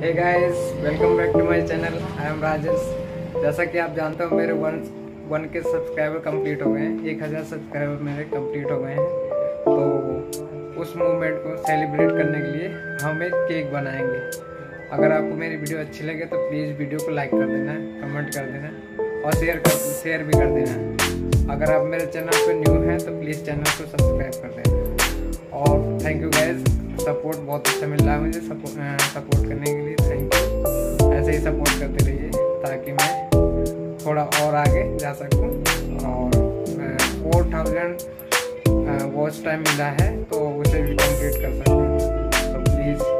Hey guys, welcome back to my channel. I am Rajesh. जैसा कि आप जानते हो मेरे वन के सब्सक्राइबर कंप्लीट हो गए हैं। 1000 सब्सक्राइबर मेरे कंप्लीट हो गए हैं। तो उस मूवमेंट को सेलिब्रेट करने के लिए हम एक केक बनाएंगे। अगर आपको मेरी वीडियो अच्छी लगे तो प्लीज़ वीडियो को लाइक कर देना, कमेंट कर देना और शेयर भी कर देना। अगर आप मेरे चैनल पर न्यू हैं तो प्लीज़ चैनल को सब्सक्राइब कर देना। और थैंक यू गाइस, सपोर्ट बहुत अच्छा मिल रहा है मुझे सपोर्ट करने के लिए। Thank you. ऐसे ही सपोर्ट करते रहिए ताकि मैं थोड़ा और आगे जा सकूं। और 4000 वॉच टाइम मिला है तो उसे भी कंप्लीट कर सकूं। तो प्लीज़